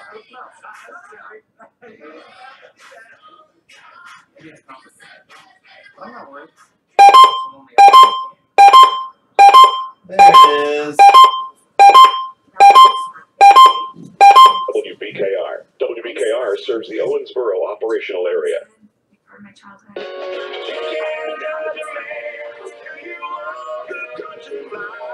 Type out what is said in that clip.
There it is. WBKR. WBKR serves the Owensboro operational area. For my childhood.